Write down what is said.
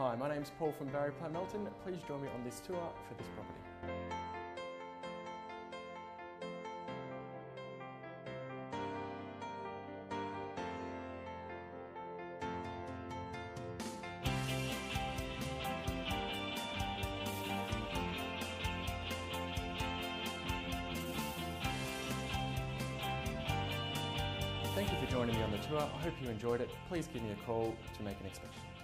Hi, my name's Paul from Barry Plan Melton. Please join me on this tour for this property. Thank you for joining me on the tour. I hope you enjoyed it. Please give me a call to make an extension.